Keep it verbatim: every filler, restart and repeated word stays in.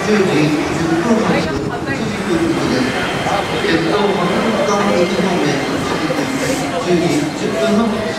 じゅうじじゅっぷん発栃木行きです。えっと、博物館駅方面、じゅうじじゅっぷんの